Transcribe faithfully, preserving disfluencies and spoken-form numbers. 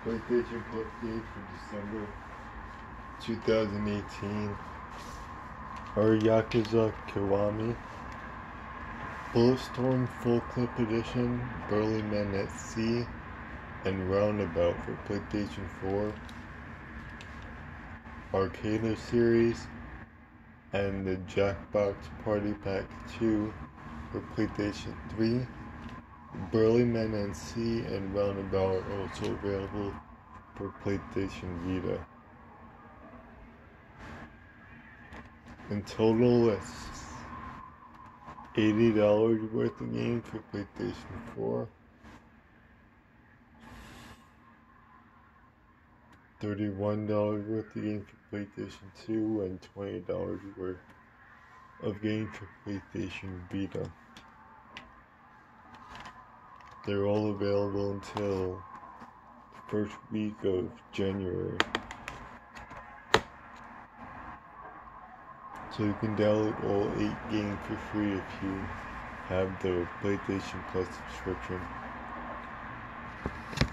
PlayStation Plus games for December two thousand eighteen are Yakuza Kiwami, Bulletstorm Full Clip Edition, Burly Men at Sea, and Roundabout for PlayStation four, Arcade Series, and the Jackbox Party Pack two for PlayStation three. Burly Men at Sea and Roundabout are also available for PlayStation Vita. In total, it's eighty dollars worth of games for PlayStation four, thirty-one dollars worth of games for PlayStation two, and twenty dollars worth of games for PlayStation Vita. They're all available until the first week of January. So you can download all eight games for free if you have the PlayStation Plus subscription.